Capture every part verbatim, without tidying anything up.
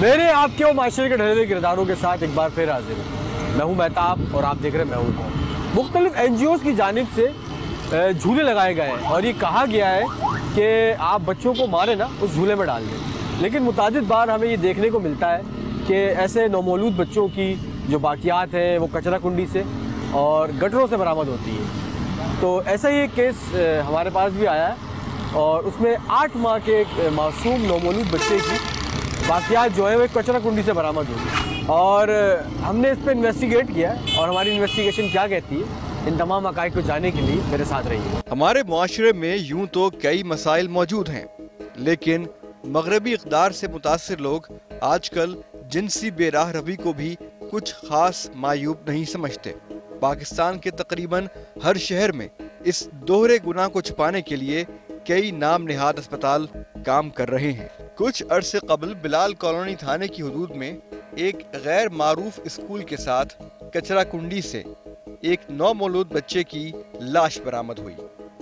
मेरे आपके और माशरे के ढले किरदारों के साथ एक बार फिर हाजिर हूँ। मैं हूँ महताब और आप देख रहे हैं मैं हूँ कौन। मुख्तलिफ एन जी ओज़ की जानिब से झूले लगाए गए हैं और ये कहा गया है कि आप बच्चों को मारे ना उस झूले में डाल दें, लेकिन मुतादिद बार हमें ये देखने को मिलता है कि ऐसे नौमौलूद बच्चों की जो बाकियात हैं वो कचरा कुंडी से और गटरों से बरामद होती है। तो ऐसा ही एक केस हमारे पास भी आया है और उसमें आठ माह के एक मासूम नौमौलूद बच्चे की बाकियात जो है वो एक कचरा कुंडी से बरामद हुई और हमने इस पर इन्वेस्टिगेट किया और हमारी इन्वेस्टिगेशन क्या कहती है, इन तमाम हक़ाइक़ को जानने के लिए मेरे साथ रहिए। हमारे मुआशरे में यूं तो कई मसाइल मौजूद हैं, लेकिन मगरबी इक़्तिदार से मुतासिर लोग आजकल जिनसी बेराह रवी को भी कुछ खास मायूब नहीं समझते। पाकिस्तान के तकरीबन हर शहर में इस दोहरे गुनाह को छुपाने के लिए कई नाम निहाद अस्पताल काम कर रहे हैं। कुछ अरसे कबल बिलाल कॉलोनी थाने की हदूद में एक गैर मारूफ स्कूल के साथ कचरा कुंडी से एक नौमौलूद बच्चे की लाश बरामद हुई,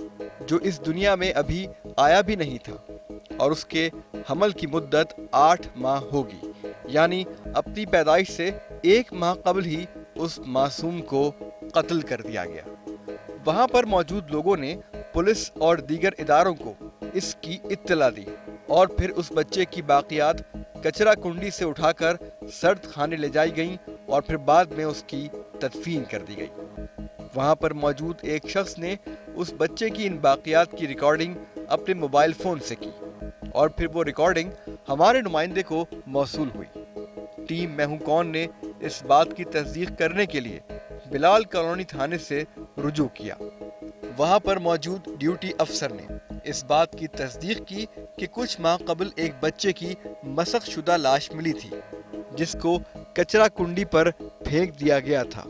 जो इस दुनिया में अभी आया भी नहीं था और उसके हमल की मुद्दत आठ माह होगी, यानी अपनी पैदाइश से एक माह कबल ही उस मासूम को कत्ल कर दिया गया। वहां पर मौजूद लोगों ने पुलिस और दीगर इदारों को इसकी इत्तला दी और फिर उस बच्चे की बाकियात कचरा कुंडी से उठाकर सर्द खाने ले जाई गईं और फिर बाद में उसकी तदफीन कर दी गई। वहां पर मौजूद एक शख्स ने उस बच्चे की इन बाकियात की रिकॉर्डिंग अपने मोबाइल फोन से की और फिर वो रिकॉर्डिंग हमारे नुमाइंदे को मौसूल हुई। टीम मैं हूं कौन ने इस बात की तस्दीक करने के लिए बिलाल कॉलोनी थाने से रुजू किया। वहां पर मौजूद ड्यूटी अफसर ने इस बात की तस्दीक की कि कुछ माह कबल एक बच्चे की मसख शुदा लाश मिली थी, जिसको कचरा कुंडी पर फेंक दिया गया था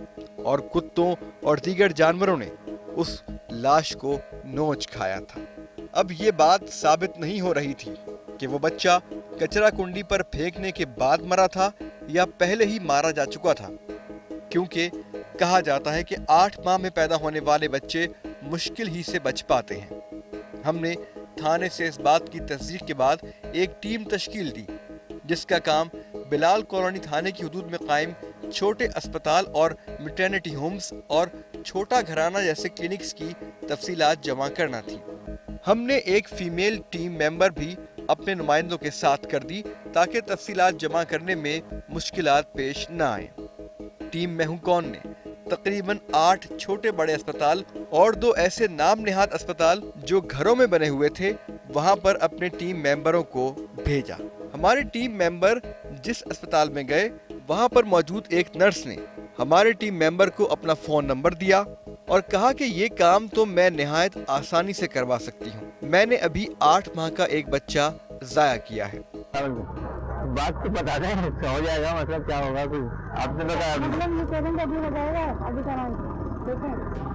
और कुत्तों और दीगर जानवरों ने उस लाश को नोच खाया था। अब ये बात साबित नहीं हो रही थी कि वो बच्चा कचरा कुंडी पर फेंकने के बाद मरा था या पहले ही मारा जा चुका था, क्योंकि कहा जाता है कि आठ माह में पैदा होने वाले बच्चे मुश्किल ही से बच पाते हैं। हमने थाने से इस बात की तस्दीक के बाद एक टीम तश्कील दी, जिसका काम बिलाल कॉलोनी थाने की हदूद में कायम छोटे अस्पताल और मैटरनिटी होम्स और छोटा घराना जैसे क्लिनिक्स की तफसीलात जमा करना थी। हमने एक फीमेल टीम मेंबर भी अपने नुमाइंदों के साथ कर दी ताकि तफसीलात जमा करने में मुश्किलात पेश न आए। टीम मैं हूं कौन ने तकरीबन आठ छोटे बड़े अस्पताल और दो ऐसे नाम निहाद अस्पताल जो घरों में बने हुए थे वहां पर अपने टीम मेंबरों को भेजा। हमारे टीम मेंबर जिस अस्पताल में गए वहां पर मौजूद एक नर्स ने हमारे टीम मेंबर को अपना फोन नंबर दिया और कहा कि ये काम तो मैं निहायत आसानी से करवा सकती हूँ। मैंने अभी आठ माह का एक बच्चा जाया किया है। बात तो बता दें, हो जाएगा, मतलब क्या होगा कुछ आपने बताया? मतलब ये पेरेंट अभी हो जाएगा, अभी कराएंगे। देखें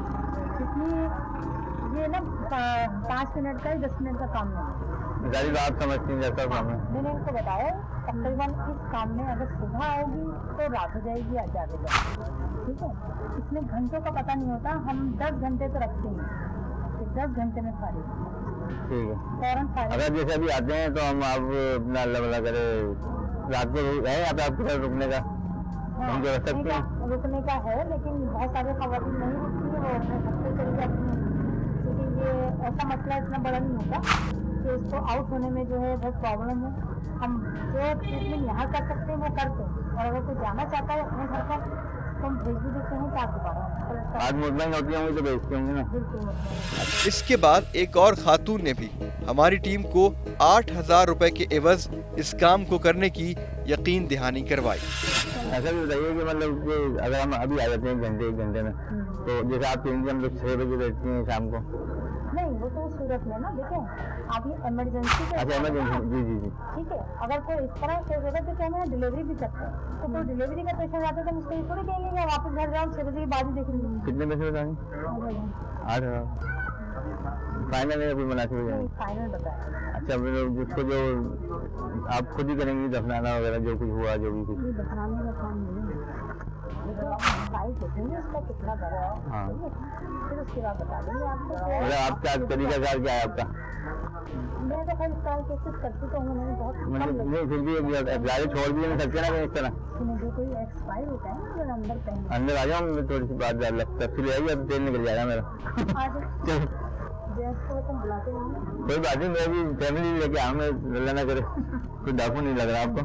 इसलिए ये ना पाँच मिनट का ही दस मिनट का काम नहीं है। आप समझती हैं जैसा काम है। मैंने इनको बताया तकरीबन इस काम में अगर सुबह आओगी तो रात हो जाएगी या जाएगा, ठीक है। इसमें घंटों का पता नहीं होता, हम दस घंटे तो रखते हैं, दस घंटे में खाली। ठीक है, अगर जैसे अभी आते हैं तो हम आप अपना अल्लाह भला करे रात को है यहाँ पे आपके पास रुकने का? हाँ, हम रख सकते हैं, रुकने का है, लेकिन बहुत सारे खवातीन नहीं रुकती है, वो अपने सबसे चली जाती हैं, क्योंकि ये ऐसा मसला इतना बड़ा नहीं होता कि इसको आउट होने में जो है बहुत प्रॉब्लम है। हम जो ट्रीटमेंट यहाँ कर सकते हैं वो करते हैं और अगर कोई जाना चाहता है अपने घर पर तो हम भेज भी देते हैं। चार दोबारा आज मुतमईन होती होंगी तो भेजते होंगे ना। इसके बाद एक और खातून ने भी हमारी टीम को आठ हजार रुपए के एवज इस काम को करने की यकीन दहानी करवाई। ऐसा भी बताइए कि मतलब कि अगर हम अभी आ जाते हैं घंटे एक घंटे में, तो जैसे आप तीन हम लोग छह बजे बैठते हैं शाम को? नहीं, वो तो सूरत में ना, देखें आप ये इमरजेंसी। अच्छा, इमरजेंसी, जी जी जी, ठीक है। अगर कोई इस तरह केस होगा तो क्या हम डिलीवरी भी करते हैं, तो कोई डिलीवरी का पेशेंट आता है तो मुझको थोड़ी देंगे वापस घर जाओ छह बजे के बाद ही देख लेंगे। कितने पैसे बताएंगे? आठ हजार फाइनल है, कोई मुनासिब हो जाएगा? फाइनल बताया। अच्छा, जिसको जो आप खुद ही करेंगी दफनाना वगैरह जो कुछ हुआ, जो भी कुछ दफनाने का काम नहीं। साइज देखेंगे उसका कितना बड़ा है, हाँ। फिर उसके बाद बता देंगे आपको। मतलब आपका तरीका कार क्या है आपका? मैं तो खैर इसका कोशिश करती तो हूँ, नहीं बहुत कम मतलब नहीं फिर भी गाड़ी छोड़ भी नहीं सकते ना इस तरह। जो कोई एक्सपायर होता है ना अगर अंदर पहन अंदर आ जाओ, मैं थोड़ी सी बात ज़्यादा लगता है, फिर आइए अब तेल निकल जाएगा मेरा। आ जाओ को तुम बुलाते नहीं। कोई बात नहीं, मैं भी फैमिली लेके आऊँ, मैं लल्ला ना करे, कोई डाकू नहीं लग रहा आपको।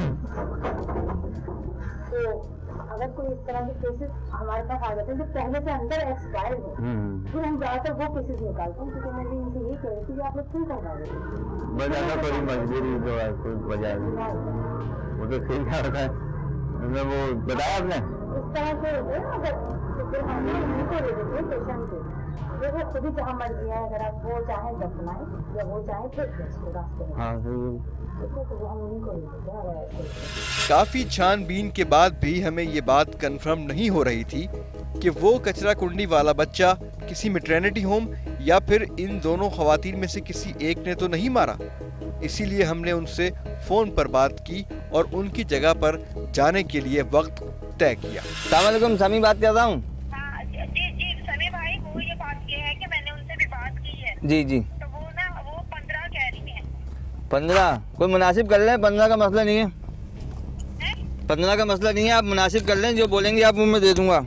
तो अगर कोई इस तरह के केसेस हमारे पास आ जाते हैं जो पहले से अंदर एक्सपायर हो, फिर हम ज़्यादातर वो केसेस निकालते हैं, क्योंकि मैं भी इनसे यही कह रही थी कि आप लोग क्यों करवा रहे हैं। बजाना थोड़ी मजबूरी तो है, कोई वजह नहीं, वो तो ठीक है होता है। मैं वो बताया आपने इस तरह से होते हैं अगर तो फिर हम उनको दे देते हैं पेशेंट को, देखो खुद ही जहाँ मर्जी है, अगर आप वो चाहें दफनाएं या वो चाहें फेंक दें उसको रास्ते में। हाँ तो हम उन्हीं को दे देते हैं। काफी छानबीन के बाद भी हमें ये बात कंफर्म नहीं हो रही थी कि वो कचरा कुंडी वाला बच्चा किसी मैटरनिटी होम या फिर इन दोनों खवातीन में से किसी एक ने तो नहीं मारा। इसीलिए हमने उनसे फोन पर बात की और उनकी जगह पर जाने के लिए वक्त तय किया। अस्सलामुअलैकुम, समी बात कर रहा हूँ। जी जी समी भाई, वो ये बात ये है कि मैंने उनसे भी बात की है। जी जी। तो वो ना वो पंद्रह कह रही है। पंद्रह कोई मुनासिब कर लें, पंद्रह का मसला नहीं है, पंद्रह का मसला नहीं है, आप मुनासिब कर लें, जो बोलेंगे आप मैं दे दूंगा।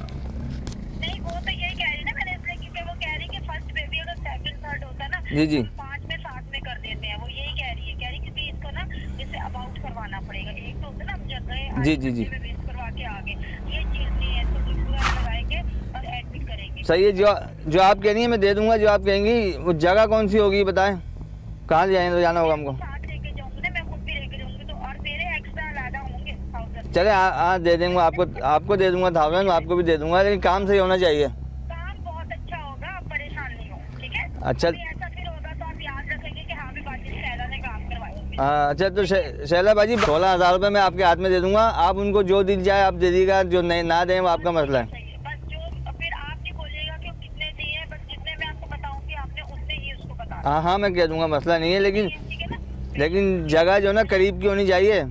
नहीं वो तो यही कह रही ना, मैंने इसलिए क्योंकि वो कह रही कि फर्स्ट बेबी अगर सेकंड थर्ड होता ना जी जी तो पाँच में सात में कर देते हैं, वो यही कह रही है। कह रही क्योंकि इसको ना जैसे अबाउट करवाना पड़ेगा, एक तो होता ना हम जगह जी जी जी करवा के आगे, ये चीज नहीं है, तो पूरा लगाएंगे और एडमिट करेंगे। सही है, जो जो आप कह रही है मैं दे दूंगा, जो आप कहेंगी। वो जगह कौन सी होगी बताएं, कहाँ जाएंगे तो जाना होगा हमको? साथ लेके जाऊंगी ना, मैं खुद भी लेके जाऊंगी, तो और मेरे एक्स्ट्रा लादा होंगे थाउजेंड। चले हाँ दे देंगे आपको, आपको दे दूंगा थाउजेंड, आपको भी दे दूंगा, लेकिन काम सही होना चाहिए। काम बहुत अच्छा होगा, आप परेशान नहीं हो, ठीक है? अच्छा ऐसा फिर होगा तो आप याद रखेंगे कि हाँ भी बाजी शैला ने काम करवाया। हाँ अच्छा, तो शैला बाजी सोलह हजार रुपये मैं आपके हाथ में दे दूंगा, आप उनको जो दी जाए आप दे दीजिएगा, जो नहीं ना दें वो आपका मसला है। बस जो फिर आप नहीं बोलिएगा कि कितने दिए, बस जितने मैं आपको बताऊंगी आपने उतने ही उसको बता। हाँ हाँ मैं कह दूंगा, मसला नहीं है, लेकिन ठीक है ना? लेकिन जगह जो ना करीब की होनी चाहिए।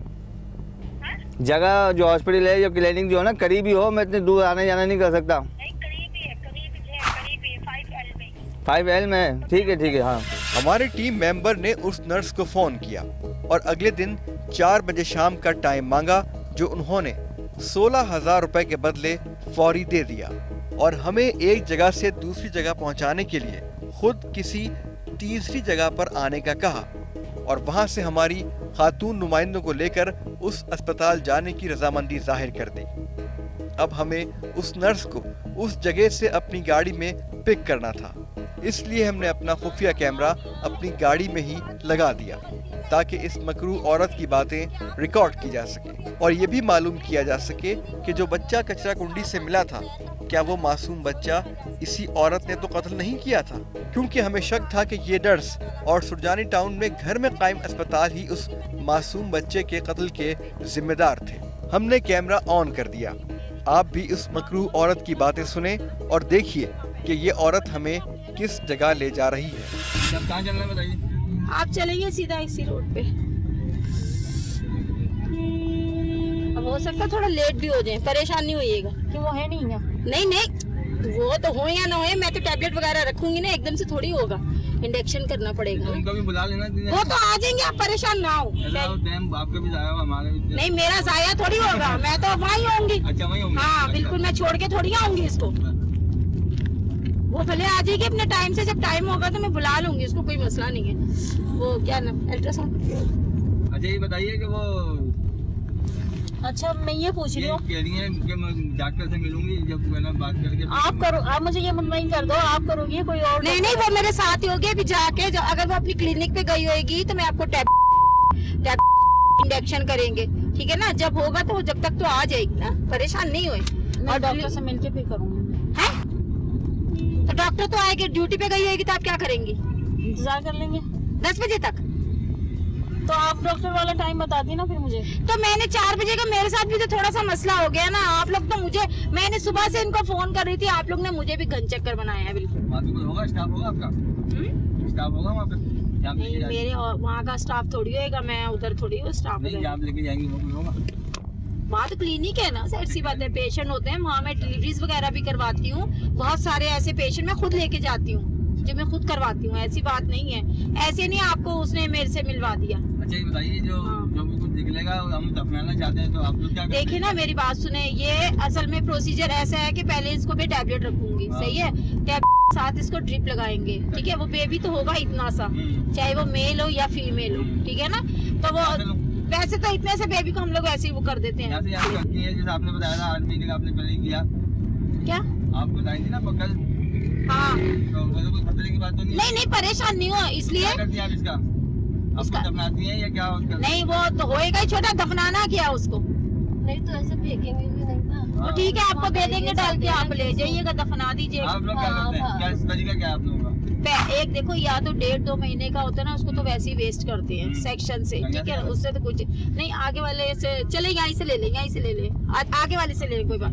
जगह जो हॉस्पिटल है, जो क्लिनिक जो है ना करीब ही हो, मैं इतनी दूर आने जाना नहीं कर सकता। नहीं करीब ही है, करीब ही है, करीब ही है, फाइव एल में। फाइव एल में ठीक है ठीक है। हाँ हमारे टीम मेंबर ने उस नर्स को फोन किया और अगले दिन चार बजे शाम का टाइम मांगा, जो उन्होंने सोलह हजार रुपए के बदले फौरी दे दिया और हमें एक जगह से दूसरी जगह पहुंचाने के लिए खुद किसी तीसरी जगह पर आने का कहा और वहां से हमारी खातून नुमाइंदों को लेकर उस अस्पताल जाने की रजामंदी जाहिर कर दी। अब हमें उस नर्स को उस जगह से अपनी गाड़ी में पिक करना था, इसलिए हमने अपना खुफिया कैमरा अपनी गाड़ी में ही लगा दिया ताकि इस मकरू औरत की बातें रिकॉर्ड की जा सके और ये भी मालूम किया जा सके कि जो बच्चा कचरा कुंडी से मिला था, क्या वो मासूम बच्चा इसी औरत ने तो कत्ल नहीं किया था, क्योंकि हमें शक था कि ये नर्स और सुरजानी टाउन में घर में कायम अस्पताल ही उस मासूम बच्चे के कत्ल के जिम्मेदार थे। हमने कैमरा ऑन कर दिया। आप भी उस मकरू औरत की बातें सुने और देखिए कि ये औरत हमें किस जगह ले जा रही है। कहाँ चलना है बताइए? आप चलेंगे सीधा इसी रोड पे, अब हो सकता है थोड़ा लेट भी हो जाए, परेशान नहीं होइएगा। कि वो है नहीं है? नहीं नहीं वो तो हो या ना हो, मैं तो टैबलेट वगैरह रखूंगी ना, एकदम से थोड़ी होगा, इंजेक्शन करना पड़ेगा। उनको भी बुला लेना, वो तो आ जाएंगे, आप परेशान ना हो। आपका भी जाया हमारे भी। नहीं मेरा जाया थोड़ी होगा, मैं तो वहीं होंगी। अच्छा वहीं होंगी? हाँ बिल्कुल, मैं छोड़ के थोड़ी आऊंगी इसको। वो भले आ जाएगी अपने टाइम से, जब टाइम होगा तो मैं बुला लूंगी उसको, कोई मसला नहीं है। वो क्या नाम, अल्ट्रासाउंड। अच्छा ये बताइए कि वो अच्छा मैं ये पूछ रही हूँ, कह रही हैं कि मैं डॉक्टर से मिलूंगी, जब मैंने बात करके आप करो, आप मुझे ये मुतमईन कर दो, आप करोगे कोई और? नहीं नहीं वो मेरे साथ ही होगी अभी जाके, जो अगर वो अपनी क्लिनिक पे गई होगी तो मैं आपको टैब इंजेक्शन करेंगे, ठीक है ना? जब होगा तो जब तक तो आ जाएगी ना, परेशान नहीं हुए। और डॉक्टर से मिलके फिर करूँगी। है तो डॉक्टर तो आएगी, ड्यूटी पे गई होगी तो आप क्या करेंगी? इंतजार कर लेंगे दस बजे तक। तो आप डॉक्टर वाला टाइम बता दी ना फिर मुझे। तो मैंने चार बजे का, मेरे साथ भी तो थोड़ा सा मसला हो गया ना। आप लोग तो मुझे, मैंने सुबह से इनको फोन कर रही थी, आप लोग ने मुझे भी गन चक्कर बनाया है। बिल्कुल वहाँ पे कोई होगा, स्टाफ होगा आपका? स्टाफ होगा वहाँ पे? नहीं मेरे वहाँ का स्टाफ थोड़ी होएगा, मैं उधर थोड़ी हूँ स्टाफ। नहीं, आप लेके जाएंगे वो भी होगा? बात क्लिनिक है ना, सर सी बात है, पेशेंट होते हैं वहाँ मैं डिलीवरीज वगैरह भी करवाती हूँ, बहुत सारे ऐसे पेशेंट मैं खुद लेके जाती हूँ जो मैं खुद करवाती हूँ, ऐसी बात नहीं है, ऐसे नहीं आपको उसने मेरे से मिलवा दिया। अच्छा ये बताइए, जो हाँ। जो भी कुछ निकलेगा हम दफनाना चाहते हैं तो आप लोग क्या करते हैं? देखिए ना मेरी बात सुने, ये असल में प्रोसीजर ऐसा है कि पहले इसको मैं टैबलेट रखूंगी, हाँ। सही है, टैबलेट साथ इसको ड्रिप लगाएंगे, ठीक है, वो बेबी तो होगा इतना सा, हम्म। चाहे वो मेल हो या फीमेल हो, ठीक है ना, तो वो वैसे तो इतने से बेबी को हम लोग ऐसे ही वो कर देते यहाँ से यहाँ हैं। करती है, जैसे आपने बताया था आठ महीने का आपने पहले किया, क्या? आप बताई थी ना पकड़, हाँ तो वैसे कोई खतरे की बात तो नहीं है? नहीं नहीं परेशान नहीं हो, इसलिए क्या करती हैं आप इसका? आप इसका- खुद दफनाती हैं या क्या उसका? नहीं वो तो होएगा ही छोटा, दफनाना क्या उसको, नहीं तो ऐसे फेंकेंगे भी नहीं ना। तो ठीक है आपको दे देंगे डाल के, आप ले जाइएगा, दफना दीजिएगा। आप लोग क्या करते हैं? क्या इस तरीका क्या है आप लोगों का? पे- एक देखो, या तो डेढ़ दो महीने का होता है ना, उसको तो वैसे ही वेस्ट करते हैं सेक्शन से, ठीक है, उससे तो कुछ नहीं, आगे वाले से चले, यहीं से ले ले, यहीं से ले ले, आ, आगे वाले से ले ले, कोई बात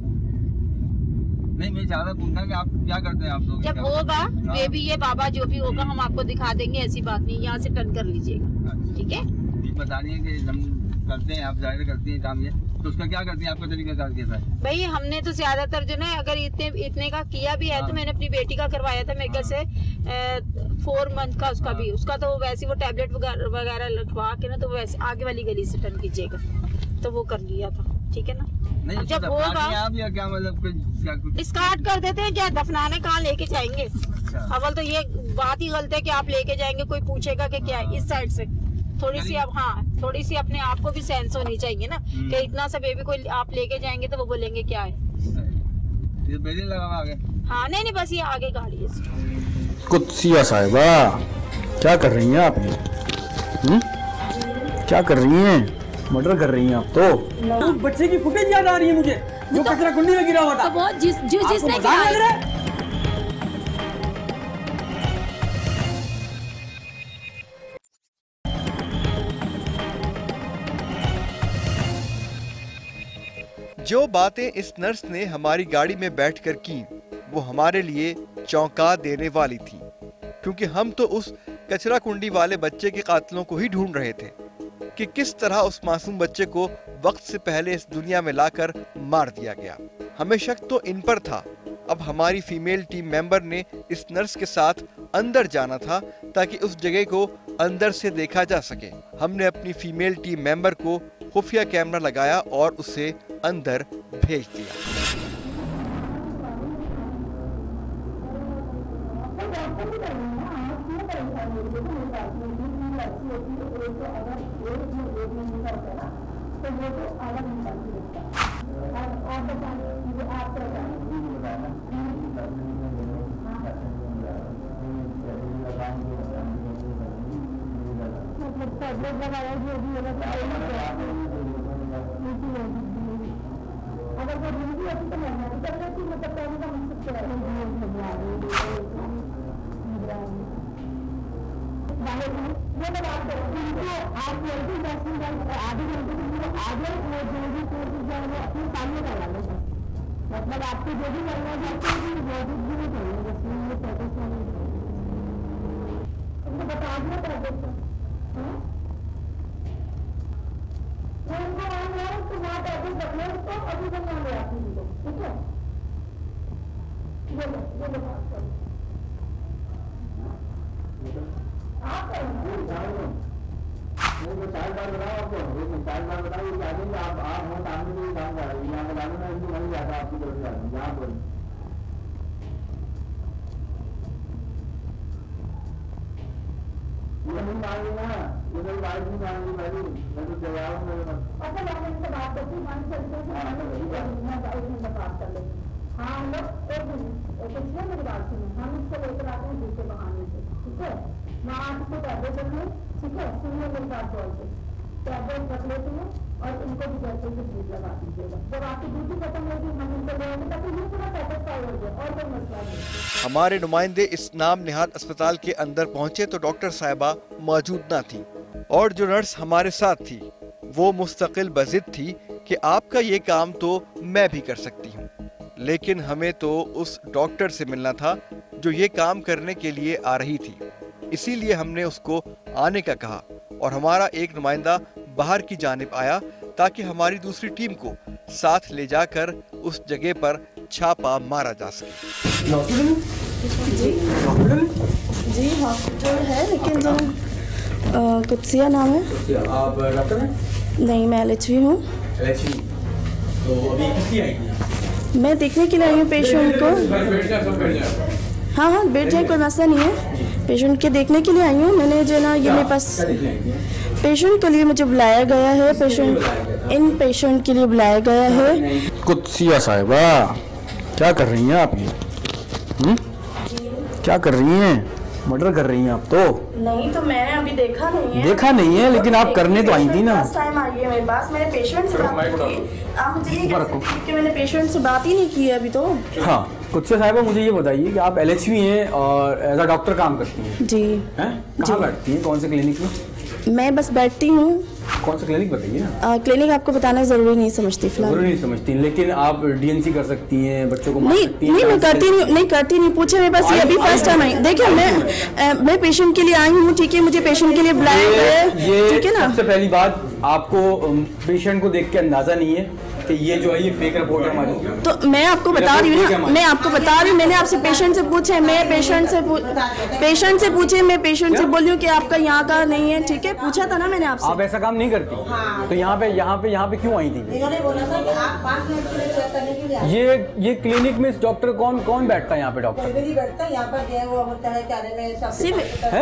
नहीं, मैं ज्यादा पूछना कि आप क्या करते हैं आप लोग? जब क्या- होगा हाँ। बेबी ये बाबा जो भी होगा हम आपको दिखा देंगे, ऐसी बात नहीं, यहाँ से टर्न कर लीजिएगा, ठीक है। ये बता रही है कि हम करते हैं, आप जाहिर करती हैं काम ये, तो उसका क्या करती हैं? आपका तरीका कार कैसा है? भाई हमने तो ज्यादातर जो ना, अगर इतने इतने का किया भी है हाँ। तो मैंने अपनी बेटी का करवाया था, मेरे ख्याल से फोर मंथ का उसका भी, उसका तो वैसे वो टैबलेट वगैरह लगवा के ना, तो वैसे आगे वाली गली से टर्न कीजिएगा, तो वो कर लिया था, ठीक है ना। नहीं, अब उसको जब दफनाती होगा हैं आप या क्या, मतलब कुछ क्या कुछ? डिस्कार्ड कर देते हैं क्या, दफनाने कहाँ लेके जाएंगे? अच्छा। अव्वल तो ये बात ही गलत है कि आप लेके जाएंगे, कोई पूछेगा कि क्या है, इस साइड से थोड़ी सी अब, हाँ थोड़ी सी अपने आप को भी सेंस होनी चाहिए ना, हम्म। कि इतना सा बेबी को आप लेके जाएंगे तो वो बोलेंगे क्या है। ये पहले लगा हुआ आगे। हाँ नहीं नहीं बस ये आगे गाड़ी है। कुत्सिया साहिबा, क्या कर रही हैं आप ये? हुँ? क्या कर रही हैं? मर्डर कर रही हैं आप तो। उस बच्चे की फुटेज याद आ रही है मुझे, जो कचरा कुंडी में गिरा हुआ था। तो वो जिस जो आपको जिसने मजाक लग किया रहा है? जो बातें इस नर्स ने हमारी गाड़ी में बैठकर की वो हमारे लिए चौंका देने वाली थी, क्योंकि हम तो उस कचरा कुंडी वाले बच्चे के कातिलों को ही ढूंढ रहे थे कि किस तरह उस मासूम बच्चे को वक्त से पहले इस दुनिया में लाकर मार दिया गया। हमें शक तो इन पर था। अब हमारी फीमेल टीम मेंबर ने इस नर्स के साथ अंदर जाना था ताकि उस जगह को अंदर से देखा जा सके। हमने अपनी फीमेल टीम मेंबर को खुफिया कैमरा लगाया और उसे अंदर भेज दिया। मतलब आपको जो भी करना चाहते हैं मौजूद भी नहीं चाहिए, जैसे ये पैकेज में उनको बता दिया पैकेज को, मैं उनको मान रहा हूँ तो वहाँ पैकेज रखना उसको अभी तक मान रहा हूँ, ठीक है, ये लो ये लो बात करो आप चार बार बताओ आपको, चार बार बताओ ये चाहेंगे आप आप हो सामने से काम कर रहे हैं, यहाँ बताने में इनको नहीं जाता आपकी तरफ से, यहाँ पर ये नहीं मांगे ना, ये मेरी बात नहीं मांगी भाई, मैं तो जवाब मेरे पास। अच्छा मैं इनसे बात करती हूँ, मान चलते हैं, मान यही करूँगा, एक मिनट बात कर लेते हैं। हाँ हम लोग एक मिनट पिछले मेरी बात सुनो, हम इसको लेकर आते हैं दूसरे बहाने से, ठीक है, मैं आपको टैबलेट रख लूँ, ठीक है, सुनिए मेरी बात गौर से, टैबलेट रख लेते हैं और इनको भी जैसे से ड्रिप लगा दीजिएगा, जब आपकी ड्यूटी खत्म होगी हम इनको ले आएंगे ताकि ये पूरा सेटिस्फाई हो जाए और कोई मसला नहीं। हमारे नुमाइंदे इस नाम निहाद अस्पताल के अंदर पहुंचे तो डॉक्टर साहिबा मौजूद न थी और जो नर्स हमारे साथ थी वो मुस्तकिल बजिद थी कि आपका ये काम तो मैं भी कर सकती हूँ, लेकिन हमें तो उस डॉक्टर से मिलना था जो ये काम करने के लिए आ रही थी। इसीलिए हमने उसको आने का कहा और हमारा एक नुमाइंदा बाहर की जानिब आया ताकि हमारी दूसरी टीम को साथ ले जाकर उस जगह पर छापा मारा जा सके। जी हॉस्पिटल है, लेकिन जो अ, कुत्सिया नाम है। आप डॉक्टर हैं? नहीं, मैं एल एच वी हूँ। तो अभी किसकी आई थी? मैं देखने के लिए आई हूँ पेशेंट को। हाँ हाँ बैठ जाए, कोई मसला नहीं है। पेशेंट के देखने के लिए आई हूँ। मैंने जो ना ये मेरे पास पेशेंट के लिए मुझे बुलाया गया है। पेशेंट इन पेशेंट के लिए बुलाया गया है। कुत्सिया साहिबा, क्या कर रही हैं आप ये? हुँ? क्या कर रही हैं? मर्डर कर रही हैं आप तो? नहीं तो मैंने अभी देखा नहीं है। देखा नहीं है, लेकिन आप करने तो आई थी ना। फर्स्ट टाइम आई है मेरे पास। मैंने पेशेंट से बात की। आप मुझे ये ऊपर रखो। कि मैंने पेशेंट से बात ही नहीं की है अभी तो। हाँ, कुत्सिया साहिबा, मुझे ये बताइए कि आप एल एच वी हैं और एज अ डॉक्टर काम करती हैं। जी। हैं? कहाँ बैठती हैं? कौन से क्लिनिक में? मैं बस बैठती हूँ। कौन सा क्लिनिक बताइए ना। आ, क्लिनिक आपको बताना जरूरी नहीं समझती फिलहाल। जरूरी नहीं समझती, लेकिन आप डी एन सी कर सकती हैं, बच्चों को मार नहीं सकती हैं। नहीं मैं करती नहीं नहीं करती नहीं पूछे मेरे पास ये अभी फर्स्ट टाइम आई। देखिए मैं आ, मैं पेशेंट के लिए आई हूँ, ठीक है। मुझे पेशेंट के लिए बुलाया गया है, ये ठीक है ना। सबसे पहली बात, आपको पेशेंट को देख के अंदाजा नहीं है कि ये जो है ये फेक रिपोर्ट है हमारी। तो मैं आपको बता रही हूँ ना, मैं आपको बता रही हूँ। मैंने आपसे पेशेंट से पूछे, मैं पेशेंट से पेशेंट से पूछे मैं पेशेंट से बोली हूँ कि आपका यहाँ का नहीं है, ठीक है। पूछा था ना मैंने आपसे। आप ऐसा काम नहीं करती, तो यहाँ पे यहाँ पे यहाँ पे क्यों आई थी? ये ये क्लिनिक में इस डॉक्टर कौन कौन बैठता है यहाँ पे? डॉक्टर सिर्फ है?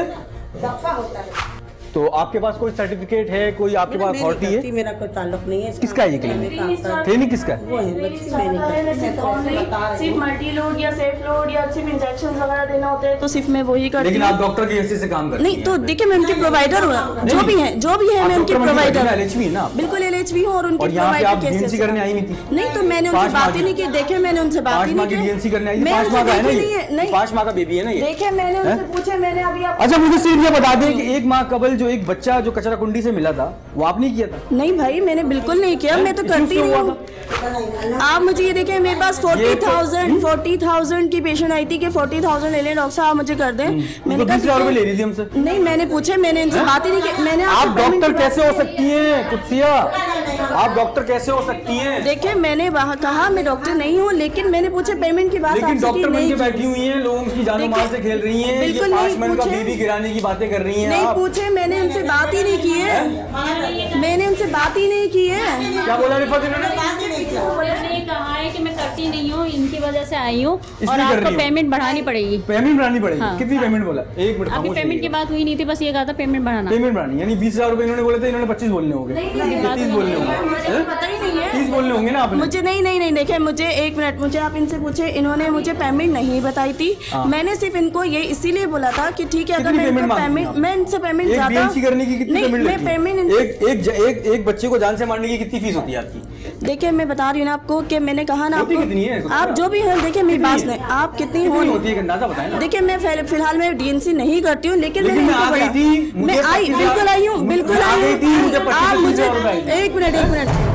तो आपके पास कोई सर्टिफिकेट है, कोई आपके पास अथॉरिटी है? मेरा कोई ताल्लुक नहीं है। किसका है ये क्लिनिक? क्लिनिक किसका है? वो है सिर्फ मल्टी लोड या सेफ लोड या सिर्फ इंजेक्शन वगैरह देना होता है तो सिर्फ मैं वही करती लेकिन हूँ। आप डॉक्टर की हैसियत से काम करती नहीं हैं। तो देखिए मैं उनकी प्रोवाइडर हूँ, जो भी है जो भी है मैं उनकी प्रोवाइडर। एल एच वी ना? बिल्कुल एल एच वी हूँ और उनकी और यहाँ पे आप प्रोवाइडर डी एन सी करने आई नहीं थी? नहीं तो मैंने उनसे बात ही नहीं की। देखे मैंने उनसे बात ही नहीं की। डी एन सी करने आई थी? मैं पाँच माह का है ना उनसे ये? देखी नहीं है। पाँच माह का बेबी है ना ये? देखे मैंने उनसे पूछे, मैंने अभी आप अच्छा, मुझे सिर्फ ये बता दें कि एक माह कबल जो एक बच्चा जो कचरा कुंडी से मिला था वो आपने किया था? नहीं भाई मैंने बिल्कुल नहीं किया, मैं तो करती नहीं हूँ। आप मुझे ये देखें, मेरे पास फोर्टी थाउजेंड फोर्टी थाउजेंड की पेशेंट आई थी कि फोर्टी थाउजेंड ले लें डॉक्टर साहब, मुझे कर दें। मैंने बीस हजार रुपए ले रही थी हमसे। नहीं मैंने पूछे, मैंने इनसे बात ही नहीं की। मैंने आप डॉक्टर कैसे हो सकती हैं कुत्सिया? आप डॉक्टर कैसे हो सकती हैं? देखिए मैंने वहाँ कहा मैं डॉक्टर नहीं हूँ, लेकिन मैंने पूछे पेमेंट की बात। लेकिन डॉक्टर बन के बैठी हुई हैं, लोगों की जानो माल से खेल रही हैं, बिल्कुल ये नहीं पाँच मिनट का पूछे। बेबी गिराने की बातें कर रही हैं। नहीं आप पूछे, मैंने उनसे बात ही नहीं की है। मैंने उनसे बात ही नहीं की है। क्या बोला रिफत इन्होंने? ने कहा है कि मैं करती नहीं हूँ, इनकी वजह से आई हूँ इसलिए और कर रही आपको हूँ। पेमेंट बढ़ानी पड़ेगी। पेमेंट बढ़ानी पड़ेगी? हाँ। कितनी पेमेंट बोला? एक मिनट अभी पेमेंट की बात हुई नहीं थी, बस ये कहा था पेमेंट बढ़ाना। पेमेंट बढ़ानी यानी बीस हजार रुपए इन्होंने बोले थे, इन्होंने पच्चीस बोलने होंगे, तीस बोलने होंगे, मुझे पता ही नहीं है। तीस बोलने होंगे ना आपने? मुझे नहीं नहीं नहीं देखे, मुझे एक मिनट, मुझे आप इनसे पूछे, इन्होंने मुझे पेमेंट नहीं बताई थी। मैंने सिर्फ इनको ये इसीलिए बोला था कि ठीक है अगर मैं इनको पेमेंट मैं इनसे पेमेंट एक ज्यादा बीएनसी करने की कितनी पेमेंट मैं लगती है? पेमेंट एक एक एक एक बच्चे को जान से मारने की कितनी फीस होती है आपकी? देखिए मैं बता रही हूँ ना आपको कि मैंने कहा ना होती कितनी है? आपको, आप जो भी हैं देखिए मेरी बात नहीं, आप कितनी हो होती है अंदाजा बताएं ना। देखिए मैं फिल- फिलहाल मैं डी एन सी नहीं करती हूँ, लेकिन लेकिन मैंने मैं आ इनको गई बोला- थी, मुझे मैं आई पच्चीस बिल्कुल आई हूँ, मैं बिल्कुल आ आई गई थी, मुझे हूँ। पच्चीस आप हजार मुझे रुपए आई। एक मिनट एक मिनट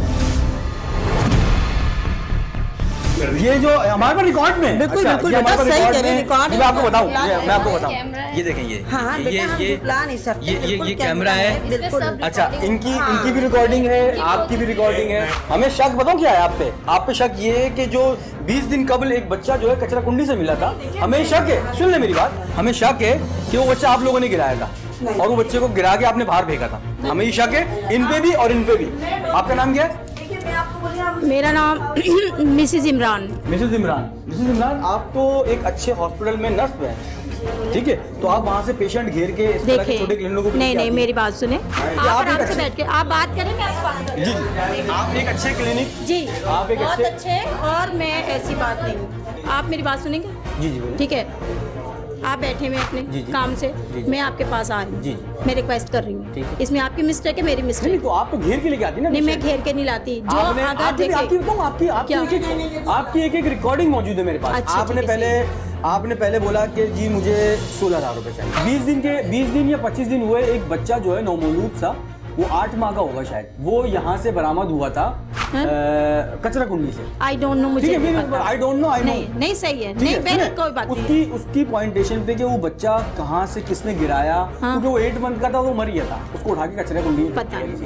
ये जो हमारे पास रिकॉर्ड में बिल्कुल, अच्छा, बिल्कुल, ये हमारे बेटा, पास सही रिकॉर्ड कह रहे हैं, में- रिकॉर्ड ये मैं आपको है। बताऊं, ये मैं आपको कैमरा बताऊं, ये देखें, ये हाँ, ये बेटा, हम ये बुला नहीं सकते, ये ये बिल्कुल ये कैमरा कैमरा है, है। बिल्कुल। अच्छा, इनकी इनकी भी रिकॉर्डिंग है, आपकी भी रिकॉर्डिंग है। हमें शक बताओ क्या है आप पे? आप पे शक ये है कि जो बीस दिन कबल एक बच्चा जो है कचरा कुंडी से मिला था, हमें शक है, सुन ले मेरी बात, हमें शक है कि वो बच्चा आप लोगों ने गिराया था और वो बच्चे को गिरा के आपने बाहर फेंका था। हमें ये शक है इन पे भी और इन पे भी। आपका नाम क्या है? मेरा नाम Mrs Imran. Mrs Imran. Mrs Imran, आप तो एक अच्छे हॉस्पिटल में नर्स हैं, ठीक है? तो आप वहाँ से पेशेंट घेर के इस तरह के छोटे क्लिनिकों को नहीं नहीं मेरी बात सुने, आप आप एक आराम से अच्छे- बैठ के आप बात करें, मैं आपसे बात करूं। जी जी, आप एक अच्छे क्लिनिक, जी आप एक बहुत अच्छे- अच्छे, और मैं ऐसी बात नहीं, आप मेरी बात सुनेंगे? जी जी बोलिए। ठीक है, आप बैठे हुए अपने जी, जी। काम से, जी, जी। मैं आपके पास आ रही हूँ, जी, मैं रिक्वेस्ट कर रही ठीक हूँ, है। इसमें आपकी मिस्टेक है, मेरी नहीं मिस्टेक तो आप तो घेर के लेके आती ना। नहीं, मैं पेशेंट। घेर के नहीं लाती, जो आपने अगर आपकी देखे आपकी बताऊं, आपकी आपकी क्या? एक एक आपकी एक एक रिकॉर्डिंग मौजूद है मेरे पास। अच्छा, आपने ठीक है, पहले आपने पहले बोला कि जी मुझे सोलह हजार रुपए चाहिए। बीस दिन के बीस दिन या पच्चीस दिन हुए, एक बच्चा जो है नौमौलूद सा, वो आठ माह का होगा शायद, वो यहाँ से बरामद हुआ था कचरा कुंडी से। आई डोंट नो, मुझे नहीं पता। आई डोंट नो, आई नहीं नहीं सही है, नहीं नहीं, बहन कोई बात नहीं। उसकी उसकी पॉइंटेशन पे कि वो बच्चा कहाँ से किसने गिराया, हाँ। क्योंकि वो एट मंथ का था, वो मर गया था, उसको उठा के कचरा कुंडी में पता फेंक दिया नहीं। किसी ने।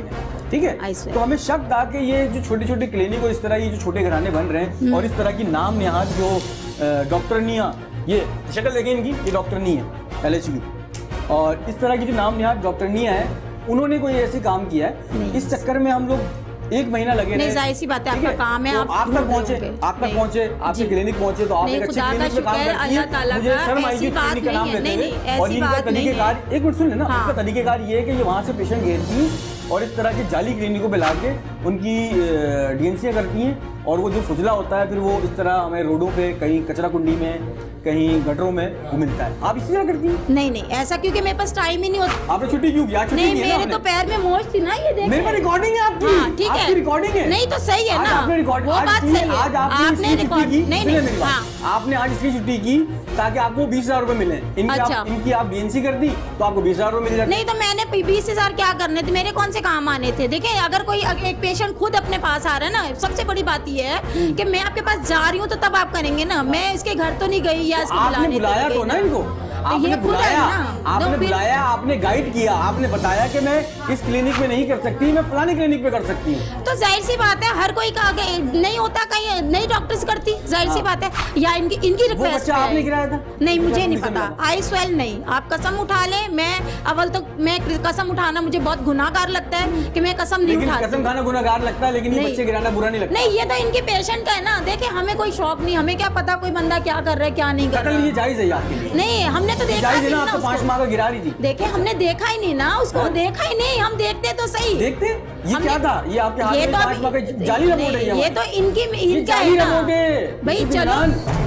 ठीक है। तो हमें शक था कि ये जो छोटे छोटे क्लिनिक और इस तरह ये जो छोटे घराने बन रहे हैं और इस तरह की नाम यहाँ जो डॉक्टरनियाँ, ये शक्ल देखें इनकी, ये डॉक्टरनी है एल एच की, और इस तरह की जो नाम यहाँ डॉक्टरनियाँ हैं उन्होंने कोई ऐसे काम किया है। इस चक्कर में हम लोग एक महीना लगे नहीं, जाहिर सी बात है, आपका काम है, तो आप आप तक पहुंचे, आप तक पहुंचे, आपके क्लिनिक पहुंचे, तो आप एक अच्छे क्लिनिक में काम करती हैं। मुझे शर्म आई कि क्लिनिक का नाम लेते हुए, और इनका तरीकेकार, एक मिनट सुन लेना, इनका तरीकेकार ये है कि ये वहाँ से पेशेंट घेरती और इस तरह की जाली क्लिनिकों पे लाके उनकी डीएनसीयां करती हैं, और वो जो फुजला होता है फिर वो इस तरह हमें रोडों पे, कहीं कचरा कुंडी में, कहीं गटरों में वो मिलता है। आप इसी तरह करती हैं? नहीं नहीं, ऐसा क्योंकि मेरे पास टाइम ही नहीं होता। आपने छुट्टी क्यों किया? नहीं, मेरे तो पैर में मोच थी ना, ये देखिए मेरे पास रिकॉर्डिंग है आपकी। हाँ, ठीक है, आपकी रिकॉर्डिंग है। नहीं तो सही है ना, आपने रिकॉर्ड, वो बात सही है। आज आपने आपने रिकॉर्ड की, नहीं नहीं, हाँ, आपने आज इसलिए छुट्टी की ताकि आपको बीस हजार रुपए मिले। इनकी अच्छा। आप, इनकी आप डीएनसी कर दी तो आपको बीस हजार रुपए मिल जाते। नहीं तो मैंने बीस हजार क्या करने थे, मेरे कौन से काम आने थे। देखिए अगर कोई एक पेशेंट खुद अपने पास आ रहा है ना, सबसे बड़ी बात ये है कि मैं आपके पास जा रही हूँ तो तब आप करेंगे ना, मैं इसके घर तो नहीं गई या इसको आपने बुलाया तो ना इनको, आपने बुलाया, आपने बुलाया, आपने गाइड किया, आपने बताया कि मैं इस क्लिनिक में नहीं कर सकती, मैं फलाने क्लिनिक पे कर सकती हूँ। तो जाहिर सी बात है, हर कोई का नहीं होता, कहीं नई डॉक्टर्स करती, जाहिर सी बात है, या इनकी इनकी रिक्वेस्ट है। आपने गिराया था? नहीं, मुझे नहीं पता, आई स्वेल नहीं, आप कसम उठा ले। मैं अव्वल तो मैं कसम उठाना मुझे बहुत गुनाहगार लगता है कि मैं कसम नहीं उठाती। कसम खाना गुनाहगार लगता है, लेकिन ये बच्चे गिराना बुरा नहीं लगता। नहीं, ये तो इनके पेशेंट का है ना। देखिए हमें कोई शौक नहीं, हमें क्या पता कोई बंदा क्या कर रहा है क्या नहीं कर रहा है। ये जायज है आपके लिए? नहीं, हमने तो देखा ही नहीं ना, पांच माह का गिरा रही थी। देखिए हमने देखा ही नहीं ना उसको, देखा ही नहीं, हम देखते तो सही। देखते ये क्या था, ये आपके हाथ में पांच माह का जाली रिपोर्ट है। ये तो इनकी इनका है ना भाई। चलो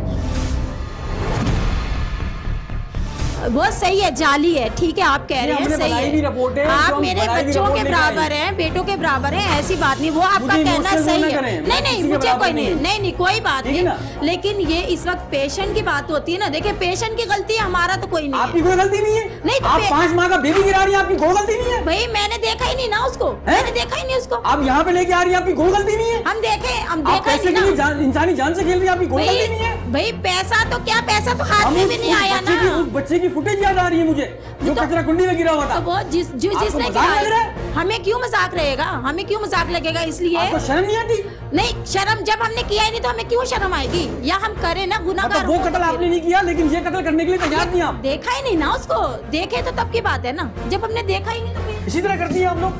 वो सही है, जाली है, ठीक है, आप कह रहे हैं सही है, आप मेरे बच्चों के बराबर हैं, बेटों के बराबर हैं, ऐसी बात नहीं, वो आपका कहना सही है। नहीं नहीं, मुझे कोई नहीं, नहीं नहीं कोई बात नहीं, लेकिन ये इस वक्त पेशेंट की बात होती है ना। देखिए पेशेंट की गलती है, हमारा तो कोई नहीं। आपकी कोई गलती नहीं है? नहीं, आप पांच माह का बेबी गिरा रही है, आपकी कोई गलती नहीं है? भाई मैंने देखा ही नहीं ना उसको, मैंने देखा ही नहीं उसको। आप यहाँ पे लेके आ रही है, आपकी कोई गलती नहीं है? हम देखे, हम देखा ही नहीं ना। इंसानी जान से खेल रही है, आपकी कोई गलती नहीं है? भाई पैसा तो क्या, पैसा तो हाथ में भी नहीं आया ना। उस बच्चे की फुटेज याद आ रही है मुझे, जो कचरा कुंडी में गिरा हुआ था। तो वो जिस जो जिसने गिराया, हमें क्यों मजाक रहेगा, हमें क्यों मजाक लगेगा? इसलिए आपको शर्म नहीं आती? नहीं, शर्म जब हमने किया ही नहीं तो हमें क्यों शर्म आएगी? या हम करें ना गुनाहगार। वो कत्ल आपने नहीं किया, लेकिन ये कत्ल करने के लिए तैयार नहीं आप। देखा ही नहीं ना उसको, देखे तो तब की बात है ना, जब हमने देखा ही नहीं तो। इसी तरह करती है आप लोग,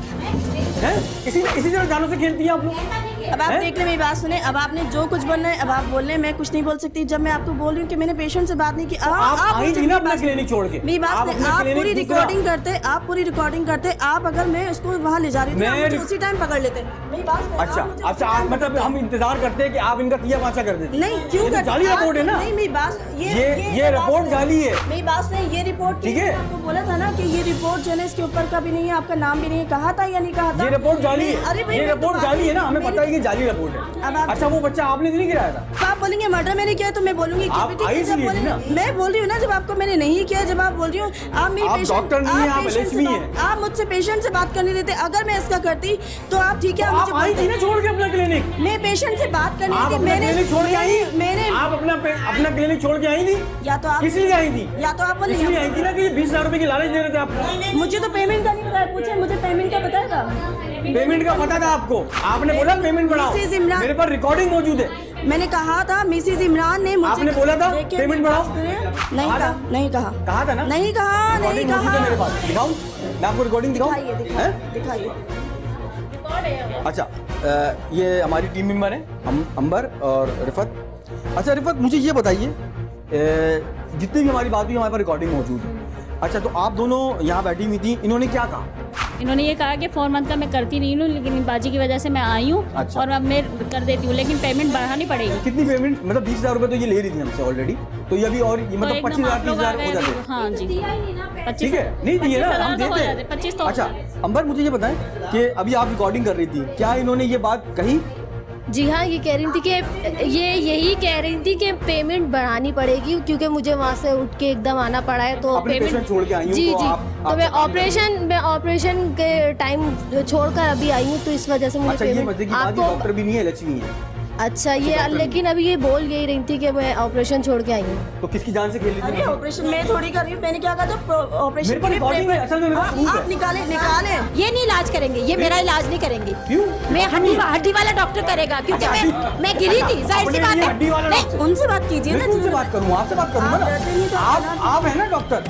इसी इसी तरह जानों से खेलती है आप लोग। अब आप देख ले, मेरी बात सुने, अब आपने जो कुछ बोलना है अब आप बोल रहे, मैं कुछ नहीं बोल सकती। जब मैं आपको बोल रही हूँ कि मैंने पेशेंट से बात नहीं की, आप, आप, आप आई थी ना अपना क्लिनिक छोड़ के। मेरी बात सुने, आप पूरी रिकॉर्डिंग करते, आप पूरी रिकॉर्डिंग करते, आप अगर मैं उसको वहाँ ले जा रही थी, मुझे उसी टाइम पकड़ लेते। मेरी बात अच्छा अच्छा, आप मतलब हम इंतजार करते हैं कि आप इनका तिया वाचा कर देते। नहीं, क्यों करते? जाली रिपोर्ट है ना? नहीं, मेरी बात ये ये रिपोर्ट जाली है। मेरी बात सुने, ये रिपोर्ट ठीक है, आपको बोला था ना कि ये रिपोर्ट जो है इसके ऊपर का भी नहीं है, आपका नाम भी नहीं है, कहा था या नहीं कहा था? ये रिपोर्ट जाली है, ये रिपोर्ट जाली है ना, हमें पता है कि जाली रिपोर्ट है। अच्छा वो बच्चा आपने नहीं गिराया था? आप बोलेंगे मर्डर मैंने किया तो मैं बोलूंगी मैं बोल रही हूँ ना, जब आपको मैंने नहीं किया, जब आप बोल रही हूँ आप मेरी डॉक्टर नहीं है, आप एलएचवी हैं, आप मुझसे पेशेंट से बात करने देते। अगर मैं इसका करती तो आप ठीक है, आप आई थी ना छोड़ के अपना क्लिनिक। मैं पेशेंट से बात करनी थी, मैंने छोड़ के आई, मैंने आप अपना अपना क्लिनिक छोड़ के आई थी, या तो आप किस लिए आई थी? या तो आप इसलिए आई थी ना कि बीस हजार रुपए की लालच दे रहे थे आपको। मुझे तो पेमेंट का नहीं पता है, पूछे मुझे पेमेंट का बताया था। पेमेंट का पता था आपको? आपने बोला पेमेंट बढ़ाओ, मेरे पास रिकॉर्डिंग मौजूद है। मैंने कहा था मिसेज इमरान ने मुझे, आपने बोला था पेमेंट बढ़ाओ? नहीं कहा, नहीं कहा, कहा था ना? नहीं कहा, नहीं कहा। मेरे पास दिखाऊं, मैं आपको रिकॉर्डिंग दिखाऊं? दिखाइए। अच्छा, ये हमारी टीम मेंबर है, हम अंबर और रिफत। अच्छा रिफत, मुझे ये बताइए, जितनी भी हमारी बात हुई हमारे पास रिकॉर्डिंग मौजूद है। अच्छा, तो आप दोनों यहाँ बैठी हुई थी, इन्होंने क्या कहा? इन्होंने ये कहा कि फोर मंथ का मैं करती नहीं हूँ, लेकिन बाजी की वजह से मैं आई हूँ। अच्छा। और अब मैं कर देती हूँ, लेकिन पेमेंट बढ़ानी पड़ेगी। कितनी पेमेंट? मतलब बीस हजार रुपए तो ये ले रही थी हमसे ऑलरेडी, तो ये अभी और ये मतलब पच्चीस हजार तीस हजार हो जाते। हाँ जी, ठीक है, नहीं दिए ना, हम देते हैं पच्चीस। अच्छा अंबर, मुझे ये बताएं कि अभी आप रिकॉर्डिंग कर रही थी, क्या इन्होंने ये बात कही? जी हाँ, ये कह रही थी कि ये यही कह रही थी कि पेमेंट बढ़ानी पड़ेगी, क्योंकि मुझे वहाँ से उठ के एकदम आना पड़ा है, तो पेमेंट छोड़ के आई हूँ। जी तो जी आप, तो मैं ऑपरेशन मैं ऑपरेशन के टाइम छोड़कर अभी आई हूँ, तो इस वजह से मुझे अच्छा, ये मजे की बात, डॉक्टर भी नहीं है, एलएचवी है। अच्छा ये लेकिन अभी ये बोल यही रही थी कि मैं ऑपरेशन छोड़ के आई हूँ। तो किसकी जान से खेल अरे ऑपरेशन मैं थोड़ी कर रही हूँ, मैंने क्या कहा था ऑपरेशन मेरे पास रिकॉर्डिंग है, असल में मेरे पास प्रूफ है। आप निकाले निकाले ये नहीं इलाज करेंगे, ये मेरा इलाज नहीं करेंगे। क्यों? मैं हड्डी हड्डी वाला डॉक्टर करेगा, क्योंकि मैं मैं गिरी थी, जाहिर सी बात है। नहीं उनसे बात कीजिए ना, उनसे बात करूँ, आपसे बात करूँगा ना, आप आप है ना डॉक्टर।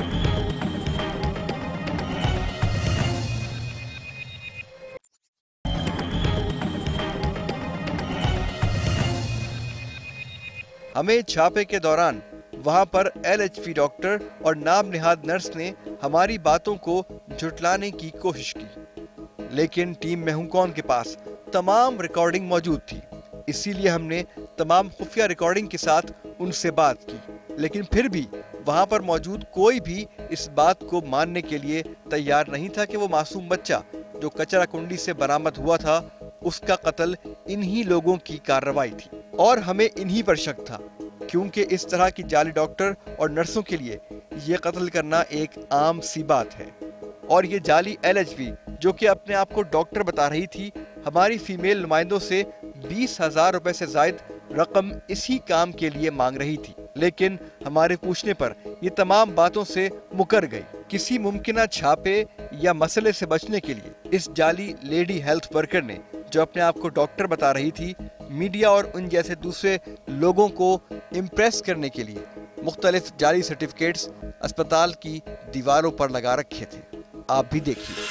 हमें छापे के दौरान वहां पर एलएचवी डॉक्टर और नाम निहाद नर्स ने हमारी बातों को झुटलाने की कोशिश की, लेकिन टीम मैं हूं कौन के पास तमाम रिकॉर्डिंग मौजूद थी। इसीलिए हमने तमाम खुफिया रिकॉर्डिंग के साथ उनसे बात की, लेकिन फिर भी वहां पर मौजूद कोई भी इस बात को मानने के लिए तैयार नहीं था कि वो मासूम बच्चा जो कचरा कुंडी से बरामद हुआ था, उसका कत्ल इन्हीं लोगों की कार्रवाई थी। और हमें इन्हीं पर शक था, क्योंकि इस तरह की जाली डॉक्टर और नर्सों के लिए ये कत्ल करना एक आम सी बात है। और ये जाली एलएचवी जो कि अपने आप को डॉक्टर बता रही थी, हमारी फीमेल नुमाइंदों से बीस हजार रुपए से जायद रकम इसी काम के लिए मांग रही थी, लेकिन हमारे पूछने पर ये तमाम बातों से मुकर गई। किसी मुमकिना छापे या मसले से बचने के लिए इस जाली लेडी हेल्थ वर्कर ने, जो अपने आप को डॉक्टर बता रही थी, मीडिया और उन जैसे दूसरे लोगों को इम्प्रेस करने के लिए मुख्तलिफ जाली सर्टिफिकेट्स अस्पताल की दीवारों पर लगा रखे थे। आप भी देखिए।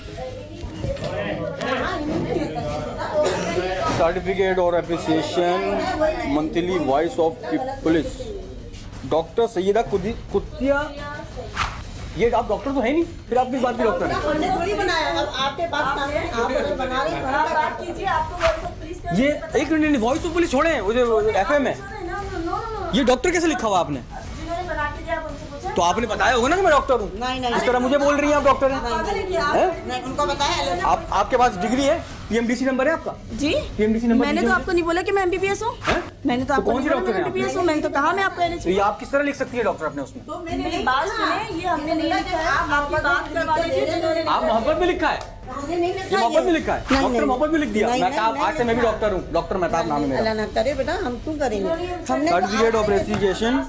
सर्टिफिकेट और appreciation monthly voice of police, doctor Syeda कुतिया। ये आप डॉक्टर तो है नहीं, फिर आप किस बात की डॉक्टर है? हमने थोड़ी बनाया, अब आपके पास काम है, आप अगर बना रहे हैं तो बात कीजिए। आपको वॉइस ऑफ पुलिस का ये एक मिनट, वॉइस ऑफ पुलिस छोड़े, वो जो एफएम है, ये डॉक्टर कैसे लिखा हुआ आपने? तो आपने बताया होगा ना कि मैं डॉक्टर हूँ। नहीं नहीं, इस तरह मुझे बोल रही हैं आप डॉक्टर हैं? नहीं, उनको बताया। आप आपके पास डिग्री है, पीएमडीसी नंबर है आपका? जी पीएमडीसी नंबर। मैंने तो आपको नहीं बोला कि मैं एमबीबीएस हूँ। मैंने तो आपको कौन सी डॉक्टर है? एमबीबीएस हूँ। मैंने तो कहा मैं आपको एलएचवी। ये आप किस तरह लिख सकती है डॉक्टर अपने उसमें? तो मेरी बात सुने, ये हमने नहीं लिखा है, आपकी बात करवा लीजिए। आप मोहब्बत में लिखा है, ये मोहब्बत में लिखा है, डॉक्टर मोहब्बत में लिख दिया। महताब, आज से मैं भी डॉक्टर हूँ, डॉक्टर महताब नाम है मेरा। अल्लाह ना करे बेटा, हम क्यों करेंगे? हमने certificate of appreciation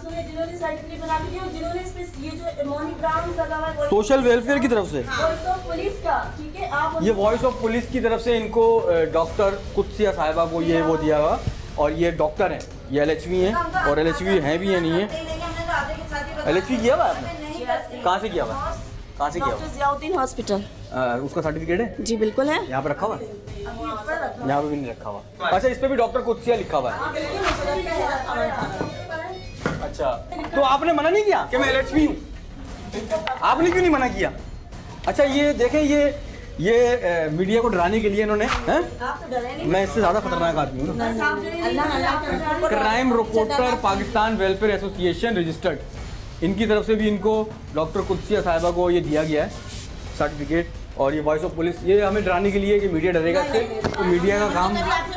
social welfare की तरफ से, ये वॉइस ऑफ पुलिस की तरफ से इनको डॉक्टर कुत्सिया साहिबा को ये वो दिया हुआ। और ये डॉक्टर हैं, ये एलएचवी हैं, और एलएचवी हैं भी है नहीं है। एलएचवी किया हुआ आपने? कहाँ से किया हुआ? कहाँ से किया हुआ? जियाउद्दीन हॉस्पिटल। उसका सर्टिफिकेट है? जी बिल्कुल है। यहाँ पर रखा हुआ है? यहाँ पे भी नहीं रखा हुआ। अच्छा, इस पे भी डॉक्टर कुत्सिया लिखा हुआ है। अच्छा, तो आपने मना नहीं किया कि मैं एलएचवी हूँ? आपने क्यों नहीं मना किया? अच्छा, ये देखें, ये ये ए, मीडिया को डराने के लिए इन्होंने, हैं? मैं इससे ज्यादा खतरनाक आदमी हूँ। Crime reporter Pakistan welfare association registered, इनकी तरफ से भी इनको डॉक्टर कुत्सिया साहिबा को ये दिया गया है सर्टिफिकेट। और ये वॉइस ऑफ पुलिस, ये हमें डराने के लिए कि मीडिया डरेगा इससे, तो मीडिया का काम।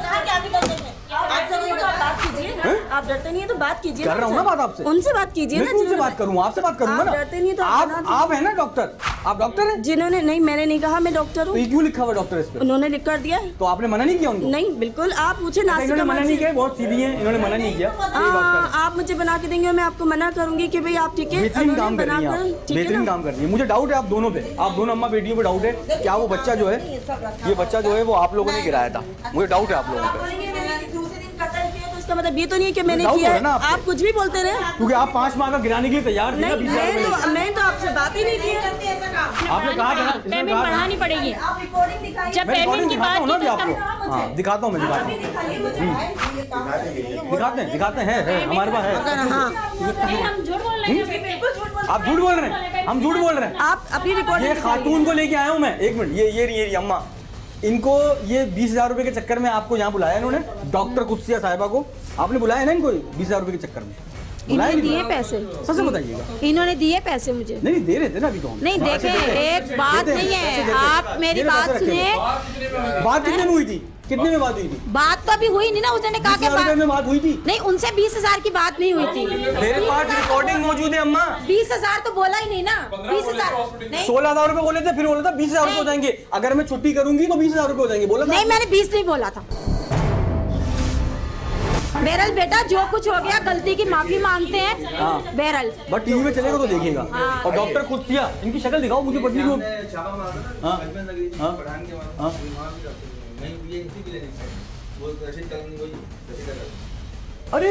आप डरते नहीं है तो बात कीजिए। कर रहा हूँ ना बात आपसे। उनसे बात कीजिए ना। उनसे बात करूँ, आपसे बात करूँगा ना। डरते नहीं तो आप आप है ना डॉक्टर? आप डॉक्टर हैं? जिन्होंने, नहीं मैंने नहीं कहा मैं डॉक्टर हूँ। तो क्यों लिखा हुआ डॉक्टर इस पे? उन्होंने लिख कर दिया। तो आपने मना नहीं किया उनको? नहीं बिल्कुल, आप पूछे ना। इन्होंने मना नहीं किया, बहुत सीधी है, इन्होंने मना नहीं किया। आप मुझे बना के देंगे, मैं आपको मना करूंगी कि भाई आप ठीक है, बेहतरीन काम कर रही हैं, बेहतरीन काम कर रही है। मुझे डाउट है आप दोनों पे, आप दोनों अम्मा बेटियों पे डाउट है। क्या वो बच्चा जो है, ये बच्चा जो है वो आप लोगों ने गिराया था? मुझे डाउट है आप लोगों पे। इसका मतलब ये तो नहीं है कि मैंने किया है। आप कुछ भी बोलते रहे, क्योंकि आप पाँच माह का गिराने के लिए तैयार थे। नहीं, मैं तो मैं तो आपसे बात ही नहीं की। आपने कहा था ना पेमेंट बढ़ानी पड़ेगी। आप रिकॉर्डिंग दिखाइए। जब पेमेंट की बात की आपको, हाँ दिखाता हूँ मैं, दिखाता हूँ, दिखाते हैं दिखाते हैं हमारे पास है। हम झूठ बोल रहे हैं, आप झूठ बोल रहे हैं, हम झूठ बोल रहे हैं। आप अपनी रिकॉर्डिंग। ये खातून को लेके आया हूँ मैं, एक मिनट, ये ये ये अम्मा, इनको ये बीस हजार रुपए के चक्कर में आपको यहाँ बुलाया इन्होंने, डॉक्टर कुत्सिया साहिबा को आपने बुलाया ना इनको बीस हजार रुपए के चक्कर में? इन्होंने दिए पैसे? सच बताइएगा। इन्होंने दिए पैसे मुझे? नहीं दे रहे थे ना अभी तो। नहीं देखे, एक बात नहीं है, आप मेरी बात सुनिए। बात कितने में हुई थी? कितने में बात हुई थी? बात तो अभी हुई नहीं ना, उसने कहा कि बात में बात हुई थी। नहीं, उनसे बीस हजार की बात नहीं हुई थी। मेरे पास रिकॉर्डिंग मौजूद है अम्मा। बीस हजार तो बोला ही नहीं ना, बीस हजार सोलह हजार रुपए बोले थे, फिर बोला था बीस हजार रुपए हो जाएंगे, अगर मैं छुट्टी करूंगी तो बीस हजार रुपए हो जाएंगे, बोला था। नहीं, मैंने बीस नहीं बोला था। बहरहाल बेटा जो कुछ हो गया गलती की माफी मांगते हैं। हाँ। बहरहाल बट टीवी में चलेगा तो देखिएगा। हाँ। और डॉक्टर खुद किया, इनकी शक्ल दिखाओ मुझे पत्नी को। हाँ हाँ हाँ अरे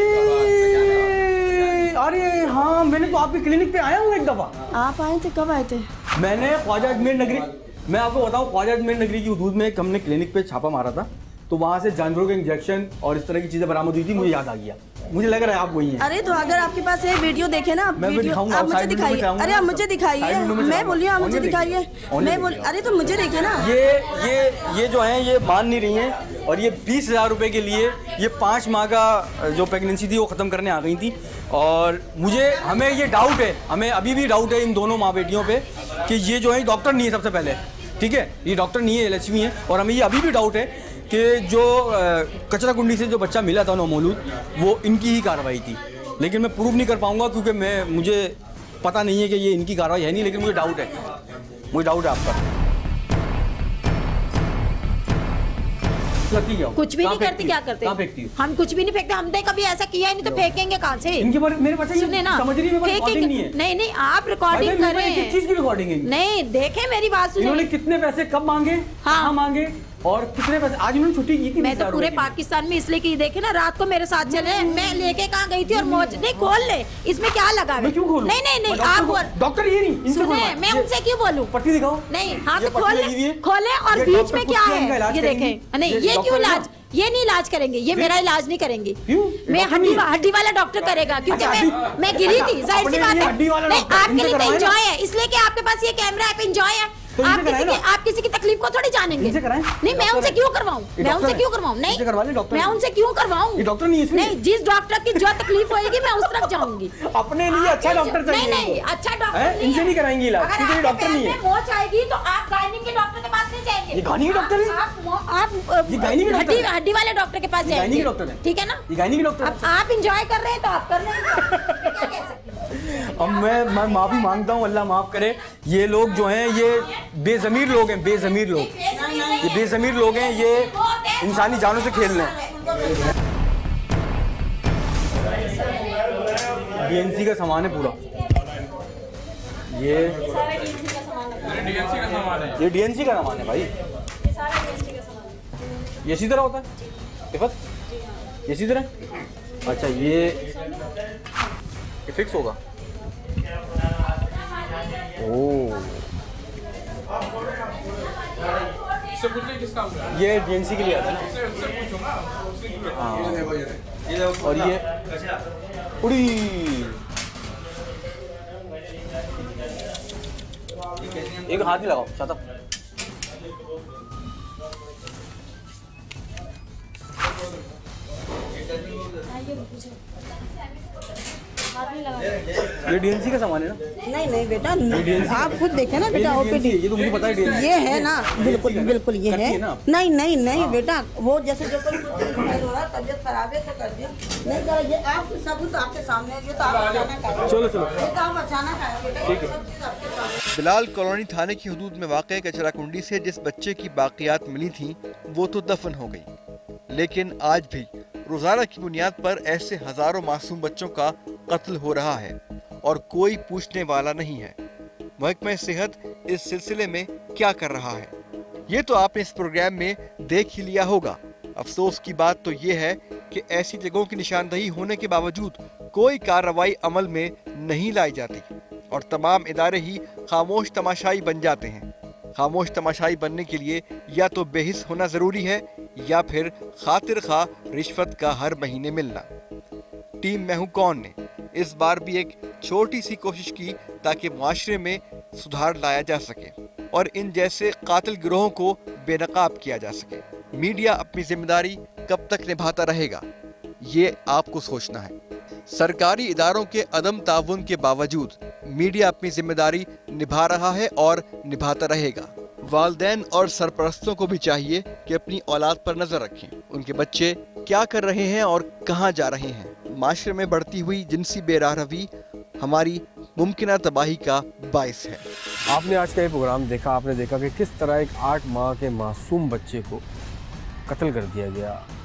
अरे हाँ, मैंने तो आपके क्लिनिक पे आया हूँ एक दफा। आप आए थे? कब आए थे? मैंने ख्वाजा अजमेर नगरी, मैं आपको बताऊँ, ख्वाजा अजमेर नगरी की हदूद में एक हमने क्लिनिक पे छापा मारा था, तो वहाँ से जानवरों के इंजेक्शन और इस तरह की चीजें बरामद हुई थी। मुझे याद आ गया, मुझे लग रहा है आप वही हैं। अरे तो अगर आपके पास ये वीडियो देखे ना, मैं वीडियो दिखाऊंगा, आप मुझे साइड दिखाइए। विंडो में अरे आप मुझे दिखाइए, साइड विंडो में मैं बोलिए आप मुझे ऑनलाइन दिखाइए। ऑनलाइन मैं बोल अरे तो मुझे देखिए ना। ये ये ये जो है ये मान नहीं रही हैं, और ये बीस हजार रुपए के लिए ये पाँच माह का जो प्रेगनेंसी थी वो ख़त्म करने आ गई थी। और मुझे हमें ये डाउट है, हमें अभी भी डाउट है इन दोनों माँ बेटियों पे कि ये जो है डॉक्टर नहीं है सबसे पहले, ठीक है, ये डॉक्टर नहीं है, एल एच वी है। और हमें ये अभी भी डाउट है कि जो कचरा कुंडी से जो बच्चा मिला था नौमौलूद, वो इनकी ही कार्रवाई थी। लेकिन मैं प्रूव नहीं कर पाऊंगा क्योंकि मैं मुझे पता नहीं है कि ये इनकी कार्रवाई है नहीं, लेकिन मुझे डाउट है, मुझे डाउट है आपका। कुछ भी नहीं करती, क्या करते? हम कुछ भी नहीं फेंकते, हमने कभी ऐसा किया ही नहीं, तो फेंकेंगे कहाँ से? इनके बारे मेरे पास सुने ना, समझ रही है, फेंकेंगे नहीं, नहीं नहीं आप रिकॉर्डिंग करें। किस चीज की रिकॉर्डिंग है? नहीं देखे मेरी बात सुने। इन्होंने कितने पैसे कब मांगे, हाँ मांगे, और कितने पैसे आज उन्होंने छुट्टी की थी? मैं तो पूरे पाकिस्तान में इसलिए की, देखे ना रात को मेरे साथ चले, मैं लेके कहाँ गई थी और मौज नहीं खोल ले, इसमें क्या लगा? मैं क्यों खोलूं? नहीं नहीं नहीं आप डॉक्टर ये नहीं सुने, मैं उनसे क्यों बोलूं? पट्टी दिखाओ। नहीं हाँ तो खोले खोले और बीच में क्या है ये देखें। नहीं ये क्यों इलाज, ये नहीं इलाज करेंगे, ये मेरा इलाज नहीं करेंगे। मैं हड्डी हड्डी वाला डॉक्टर करेगा, क्योंकि मैं मैं गिरी थी, जाहिर सी बात है। नहीं आपके लिए तो एंजॉय है, इसलिए कि आपके पास ये कैमरा है, एंजॉय है। आप किसी की आप किसी की तकलीफ को थोड़ी जानेंगे। नहीं मैं उनसे क्यों करवाऊं, मैं उनसे क्यों करवाऊं? नहीं मैं उनसे क्यों करवाऊं? डॉक्टर नहीं है, नहीं जिस डॉक्टर की जो तकलीफ होएगी मैं उस तरफ जाऊंगी। अपने लिए अच्छा डॉक्टर चाहिए। नहीं नहीं अच्छा डॉक्टर इनसे नहीं कराएंगे इलाज, क्योंकि डॉक्टर नहीं है। मौत आएगी तो आप गायनिक के डॉक्टर के पास नहीं जाएंगे। ये गायनिक डॉक्टर है? आप ये गायनिक डॉक्टर है? हड्डी वाले डॉक्टर के पास जाएंगे। गायनिक डॉक्टर है, ठीक है ना? ये गायनिक डॉक्टर है। आप इंजॉय कर रहे हैं तो आप कर लेंगे। अब मैं मैं माफ़ी मांगता हूँ, अल्लाह माफ़ करे। ये लोग जो हैं ये बेज़मीर लोग हैं, बेज़मीर लोग, ये बेज़मीर लोग हैं, ये इंसानी जानों से खेल रहे हैं। डी एन सी का सामान है पूरा, ये ये डी एन सी का सामान है भाई। ये इसी तरह होता है इफ़त, ये इसी तरह। अच्छा ये फिक्स होगा। ओह ये डी एन सी के लिए आता है ना। हाँ और ये उड़ी एक हाथ ही लगाओ चाहता। ये डी एन सी का सामान है ना? नहीं नहीं बेटा, आप खुद देखे ना बेटा, ओपीडी ये तो मुझे पता है, ये है ना, बिल्कुल बिल्कुल ये है। नहीं नहीं नहीं बेटा, वो जैसे जो कोई हो रहा तबीयत खराब है तो कर दिया, नहीं कर ये आप सब तो आपके सामने, ये तो आप अचानक आए। चलो चलो ये तो आप अचानक आए, ठीक है। बिलाल कॉलोनी थाने की हदूद में वाक़ कचरा कुंडी से जिस बच्चे की बाकियात मिली थी वो तो दफन हो गई, लेकिन आज भी रोजाना की बुनियाद पर ऐसे हजारों मासूम बच्चों का कत्ल हो रहा है और कोई पूछने वाला नहीं है। महकमा सेहत इस सिलसिले में क्या कर रहा है ये तो आपने इस प्रोग्राम में देख ही लिया होगा। अफसोस की बात तो ये है कि ऐसी जगहों की निशानदही होने के बावजूद कोई कार्रवाई अमल में नहीं लाई जाती और तमाम इदारे ही खामोश तमाशाई बन जाते हैं। खामोश तमाशाई बनने के लिए या तो बेहिस होना जरूरी है या फिर खातिर खा रिश्वत का हर महीने मिलना। टीम मैं हूं कौन ने इस बार भी एक छोटी सी कोशिश की ताकि मुआशरे में सुधार लाया जा सके और इन जैसे कातिल गिरोहों को बेनकाब किया जा सके। मीडिया अपनी जिम्मेदारी कब तक निभाता रहेगा ये आपको सोचना है। सरकारी इदारों के अदम ताउन के बावजूद मीडिया अपनी जिम्मेदारी निभा रहा है और निभाता रहेगा। वालिदैन और सरपरस्तों को भी चाहिए कि अपनी औलाद पर नजर रखें, उनके बच्चे क्या कर रहे हैं और कहां जा रहे हैं। माशरे में बढ़ती हुई जिनसी बेराहवी हमारी मुमकिन तबाही का बायस है। आपने आज का ये प्रोग्राम देखा, आपने देखा कि किस तरह एक आठ माह के मासूम बच्चे को कत्ल कर दिया गया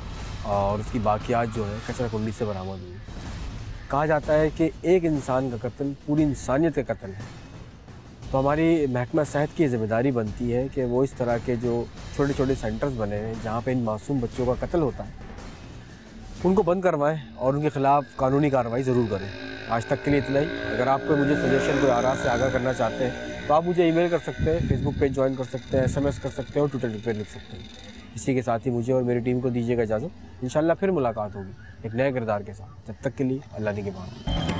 और उसकी बाकियात जो है कचरा कुंडी से बरामद हुई। कहा जाता है कि एक इंसान का कत्ल पूरी इंसानियत का कत्ल है। तो हमारी महकमा सेहत की ज़िम्मेदारी बनती है कि वो इस तरह के जो छोटे छोटे सेंटर्स बने हैं जहाँ पे इन मासूम बच्चों का कत्ल होता है उनको बंद करवाएं और उनके ख़िलाफ़ कानूनी कार्रवाई ज़रूर करें। आज तक के लिए इतना ही। अगर आप कोई मुझे सजेशन कोई आरा से आगाह करना चाहते हैं तो आप मुझे ईमेल कर सकते हैं, फेसबुक पेज ज्वाइन कर सकते हैं, एसएमएस कर सकते हैं और ट्विटर पर लिख सकते हैं। इसी के साथ ही मुझे और मेरी टीम को दीजिएगा इजाज़त। इंशाल्लाह फिर मुलाकात होगी एक नए किरदार के साथ। जब तक के लिए अल्लाह निगहबान।